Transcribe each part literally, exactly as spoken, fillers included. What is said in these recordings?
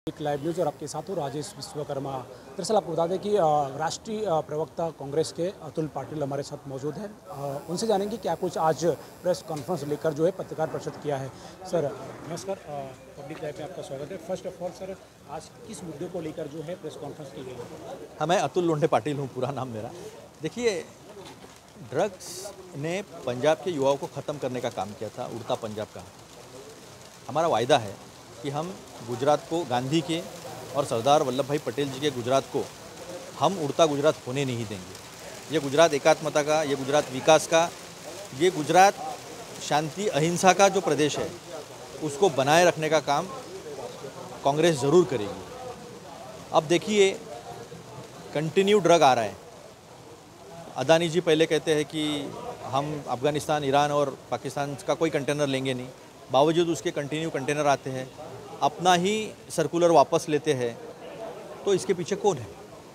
एक live news और आपके साथ हूँ राजेश विश्वकर्मा। दरअसल आपको बता दें कि राष्ट्रीय प्रवक्ता कांग्रेस के अतुल पाटिल हमारे साथ मौजूद हैं। उनसे जानेंगे क्या कुछ आज प्रेस कॉन्फ्रेंस लेकर जो है पत्रकार परिषद किया है। सर नमस्कार, पब्लिक लाइव में आपका स्वागत है। फर्स्ट ऑफ ऑल सर, आज किस मुद्दे को लेकर जो है प्रेस कॉन्फ्रेंस की गई है? हाँ, मैं अतुल लोंढे पाटिल हूँ, पूरा नाम मेरा। देखिए, ड्रग्स ने पंजाब के युवाओं को ख़त्म करने का काम किया था, उड़ता पंजाब का। हमारा वायदा है कि हम गुजरात को, गांधी के और सरदार वल्लभ भाई पटेल जी के गुजरात को हम उड़ता गुजरात होने नहीं देंगे। ये गुजरात एकात्मता का, ये गुजरात विकास का, ये गुजरात शांति अहिंसा का जो प्रदेश है उसको बनाए रखने का काम कांग्रेस ज़रूर करेगी। अब देखिए, कंटिन्यू ड्रग आ रहा है। अदानी जी पहले कहते हैं कि हम अफ़गानिस्तान, ईरान और पाकिस्तान का कोई कंटेनर लेंगे नहीं, बावजूद उसके कंटिन्यू कंटेनर आते हैं, अपना ही सर्कुलर वापस लेते हैं। तो इसके पीछे कौन है?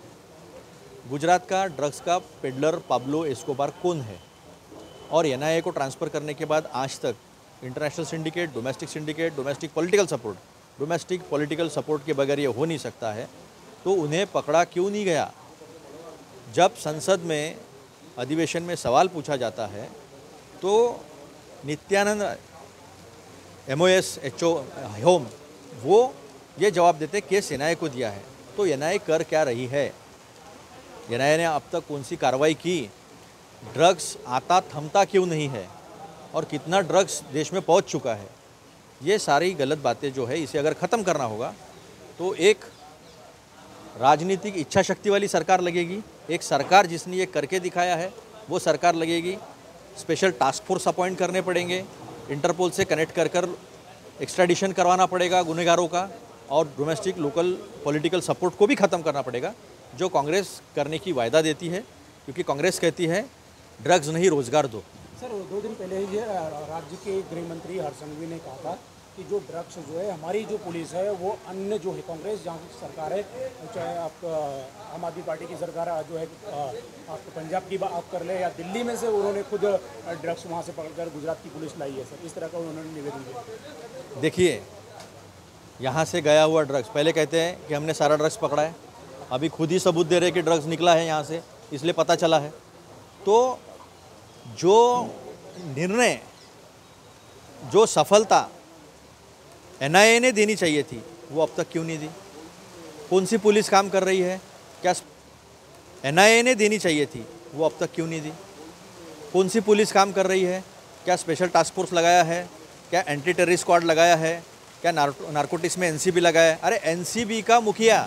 गुजरात का ड्रग्स का पेडलर पाब्लो एस्कोबार कौन है? और एन आई ए को ट्रांसफ़र करने के बाद आज तक international syndicate, domestic syndicate, domestic political support domestic political support के बगैर ये हो नहीं सकता है। तो उन्हें पकड़ा क्यों नहीं गया? जब संसद में अधिवेशन में सवाल पूछा जाता है तो Nityanand M O S H O home वो ये जवाब देते केस एन आई ए को दिया है। तो एन आई ए कर क्या रही है? एन आई ए ने अब तक कौन सी कार्रवाई की? ड्रग्स आता थमता क्यों नहीं है? और कितना ड्रग्स देश में पहुंच चुका है? ये सारी गलत बातें जो है, इसे अगर ख़त्म करना होगा तो एक राजनीतिक इच्छा शक्ति वाली सरकार लगेगी, एक सरकार जिसने ये करके दिखाया है वो सरकार लगेगी। स्पेशल टास्क फोर्स अपॉइंट करने पड़ेंगे, इंटरपोल से कनेक्ट कर कर एक्स्ट्राडिशन करवाना पड़ेगा गुनहगारों का, और डोमेस्टिक लोकल पॉलिटिकल सपोर्ट को भी ख़त्म करना पड़ेगा, जो कांग्रेस करने की वायदा देती है। क्योंकि कांग्रेस कहती है ड्रग्स नहीं, रोज़गार दो। सर, दो दिन पहले ही राज्य के गृह मंत्री हर्ष संघवी ने कहा था कि जो ड्रग्स जो है, हमारी जो पुलिस है वो अन्य जो है कांग्रेस जहाँ की सरकार है, चाहे आप आम आदमी पार्टी की सरकार जो है, आप पंजाब की बात कर ले या दिल्ली में से उन्होंने खुद ड्रग्स वहाँ से पकड़कर गुजरात की पुलिस लाई है। सर, इस तरह का उन्होंने निवेदन दिया। देखिए, यहाँ से गया हुआ ड्रग्स, पहले कहते हैं कि हमने सारा ड्रग्स पकड़ा है, अभी खुद ही सबूत दे रहे कि ड्रग्स निकला है यहाँ से, इसलिए पता चला है। तो जो निर्णय, जो सफलता एन आई ए ने देनी चाहिए थी वो अब तक क्यों नहीं दी? कौन सी पुलिस काम कर रही है? क्या एन आई ए ने देनी चाहिए थी वो अब तक क्यों नहीं दी? कौन सी पुलिस काम कर रही है? क्या स्पेशल टास्क फोर्स लगाया है? क्या एंटी टेररिस्ट स्क्वाड लगाया है? क्या नारकोटिक्स में एन सी बी लगाया है? अरे एन सी बी का मुखिया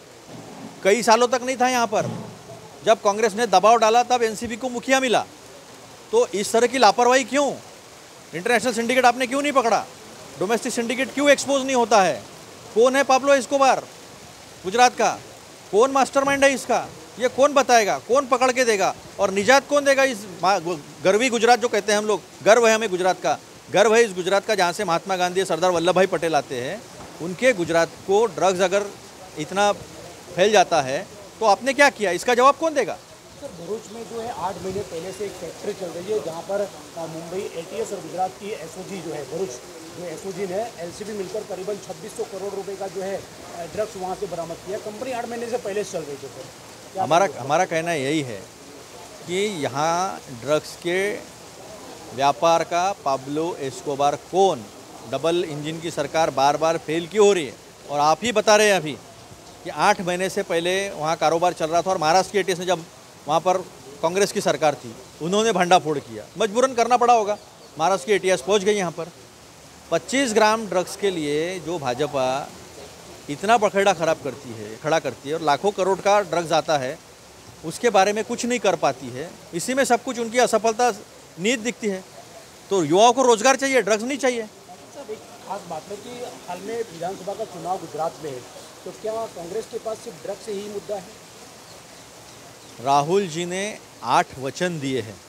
कई सालों तक नहीं था यहाँ पर। जब कांग्रेस ने दबाव डाला तब एन सी बी को मुखिया मिला। तो इस तरह की लापरवाही क्यों? इंटरनेशनल सिंडिकेट आपने क्यों नहीं पकड़ा? डोमेस्टिक सिंडिकेट क्यों एक्सपोज नहीं होता है? कौन है पाब्लो एस्कोबार गुजरात का? कौन मास्टरमाइंड है इसका? ये कौन बताएगा? कौन पकड़ के देगा? और निजात कौन देगा इस गर्वी गुजरात जो कहते हैं हम लोग? गर्व है हमें गुजरात का, गर्व है इस गुजरात का जहाँ से महात्मा गांधी, सरदार वल्लभ भाई पटेल आते हैं। उनके गुजरात को ड्रग्स अगर इतना फैल जाता है तो आपने क्या किया? इसका जवाब कौन देगा? सर, भरूच में जो है आठ महीने पहले से एक फैक्ट्री चल रही है जहाँ पर मुंबई ए टी एस और गुजरात की एस ओ जी जो है, भरूच जो एस ओ जी ने एल सी बी मिलकर करीबन छब्बीस सौ करोड़ रुपए का जो है ड्रग्स वहाँ से बरामद किया। कंपनी आठ महीने से पहले से चल रही थी। सर, हमारा हमारा कहना यही है कि यहाँ ड्रग्स के व्यापार का पाब्लो एस्कोबार कौन? डबल इंजन की सरकार बार बार फेल क्यों हो रही है? और आप ही बता रहे हैं अभी कि आठ महीने से पहले वहाँ कारोबार चल रहा था, और महाराष्ट्र की ए टी एस ने, जब वहाँ पर कांग्रेस की सरकार थी, उन्होंने भंडाफोड़ किया। मजबूरन करना पड़ा होगा। महाराष्ट्र की ए टी एस पहुँच गई यहाँ पर। पच्चीस ग्राम ड्रग्स के लिए जो भाजपा इतना बखेड़ा खराब करती है खड़ा करती है और लाखों करोड़ का ड्रग्स आता है, उसके बारे में कुछ नहीं कर पाती है। इसी में सब कुछ उनकी असफलता नीत दिखती है। तो युवाओं को रोजगार चाहिए, ड्रग्स नहीं चाहिए। सर, एक खास बात है कि हाल में विधानसभा का चुनाव गुजरात में है, तो क्या कांग्रेस के पास सिर्फ ड्रग्स से ही मुद्दा है? राहुल जी ने आठ वचन दिए हैं।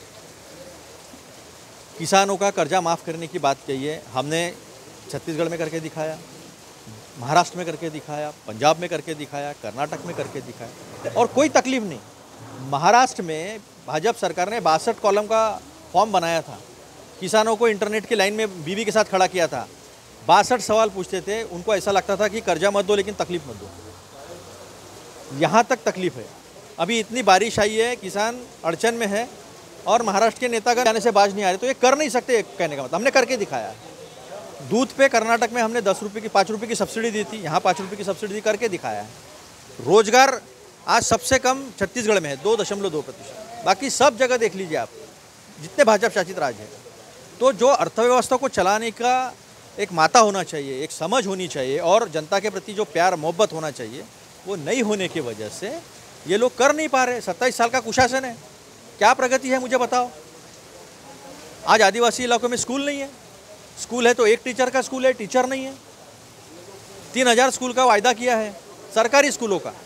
किसानों का कर्जा माफ़ करने की बात कही है, हमने छत्तीसगढ़ में करके दिखाया, महाराष्ट्र में करके दिखाया, पंजाब में करके दिखाया, कर्नाटक में करके दिखाया, और कोई तकलीफ नहीं। महाराष्ट्र में भाजपा सरकार ने बासठ कॉलम का फॉर्म बनाया था, किसानों को इंटरनेट की लाइन में बीवी के साथ खड़ा किया था। बासठ सवाल पूछते थे, उनको ऐसा लगता था कि कर्जा मत दो लेकिन तकलीफ मत दो। यहाँ तक तकलीफ है। अभी इतनी बारिश आई है, किसान अड़चन में है और महाराष्ट्र के नेतागण जाने से बाज नहीं आ रहे, तो ये कर नहीं सकते कहने का मतलब। हमने करके दिखाया है। दूध पे कर्नाटक में हमने दस रुपये की पाँच रुपये की सब्सिडी दी थी, यहाँ पाँच रुपये की सब्सिडी दी, करके दिखाया है। रोजगार आज सबसे कम छत्तीसगढ़ में है, दो दशमलव दो प्रतिशत। बाकी सब जगह देख लीजिए आप, जितने भाजपा शासित राज्य हैं। तो जो अर्थव्यवस्था को चलाने का एक माता होना चाहिए, एक समझ होनी चाहिए और जनता के प्रति जो प्यार मोहब्बत होना चाहिए, वो नहीं होने की वजह से ये लोग कर नहीं पा रहे। सत्ताईस साल का कुशासन है, क्या प्रगति है मुझे बताओ। आज आदिवासी इलाकों में स्कूल नहीं है, स्कूल है तो एक टीचर का स्कूल है, टीचर नहीं है। तीन हजार स्कूल का वायदा किया है सरकारी स्कूलों का,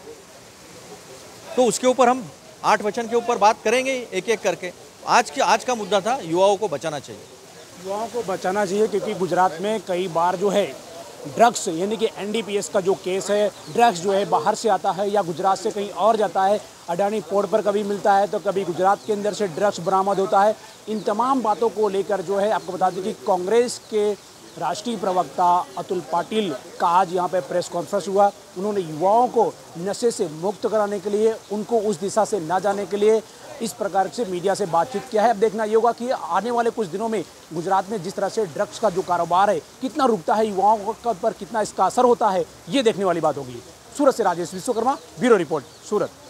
तो उसके ऊपर हम आठ वचन के ऊपर बात करेंगे एक एक करके। आज की आज का मुद्दा था युवाओं को बचाना चाहिए। युवाओं को बचाना चाहिए क्योंकि गुजरात में कई बार जो है ड्रग्स यानी कि एन डी पी एस का जो केस है, ड्रग्स जो है बाहर से आता है या गुजरात से कहीं और जाता है। अडानी पोर्ट पर कभी मिलता है तो कभी गुजरात के अंदर से ड्रग्स बरामद होता है। इन तमाम बातों को लेकर जो है आपको बता दें कि कांग्रेस के राष्ट्रीय प्रवक्ता अतुल पाटिल का आज यहाँ पे प्रेस कॉन्फ्रेंस हुआ। उन्होंने युवाओं को नशे से मुक्त कराने के लिए, उनको उस दिशा से ना जाने के लिए इस प्रकार से मीडिया से बातचीत किया है। अब देखना ये होगा कि आने वाले कुछ दिनों में गुजरात में जिस तरह से ड्रग्स का जो कारोबार है कितना रुकता है, युवाओं पर कितना इसका असर होता है, ये देखने वाली बात होगी। सूरत से राजेश विश्वकर्मा, ब्यूरो रिपोर्ट, सूरत।